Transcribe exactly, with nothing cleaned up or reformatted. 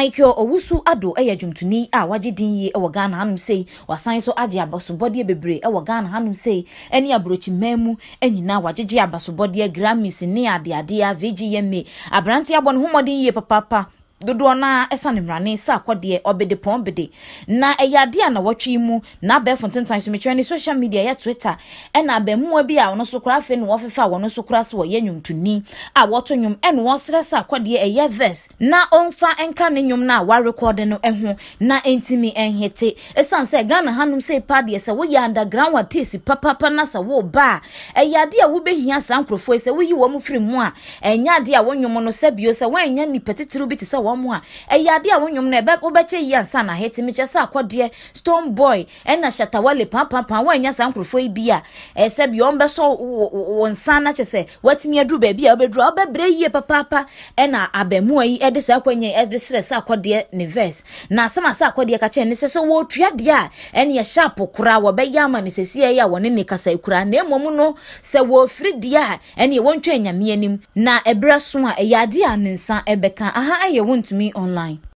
Michael Owusu Ado eya dwumtuni a waje din yi e wo Ghana hanum sei wasan so age abasobode bebre e wo Ghana hanum sei eni abrochi mamu enyina wajeje abasobode Grammys ne ade ade a V G M abrante abon homodin yi papa dodo na esa ne mrane Sarkodie obede pombede na eyade na watwe mu na be fontentan so metwe ne social media ya Twitter e na be mu bi a ono so kura fe ne wo fefa wono so kura so wo yanyumtuni a woto nyum e no wo sere Sarkodie eye verse na onfa enka ne nyum na wa record no eho na entimi enhete esan se Ghana hanum se pade se wo ya underground artist papa papa na se wo ba eyade a wo behia sankrofo se wo yi wo mu firi mu a enyade a wonyum no se bio se wanya ni petitiru bi te se mo a eyade a wonyum na ebe obeche yi ansa na hete meche Sarkodie Stone Boy ena shatawale papa papa wanya sankrofo ibia e se bi ombe so wonsa na chese watimi adu ba bia obedru obebre yi papa papa ena abemu yi ede se akwenye ede sere Sarkodie ne verse na asema Sarkodie ka che ne se so wo tuade a ene ye sharp kura wo be yama ne sesie ya woni ne kasa kura na emom no se wo firi dia ene ye wontwa nyame anim na ebra so a eyade a ne nsa ebeka aha aye wontumi online.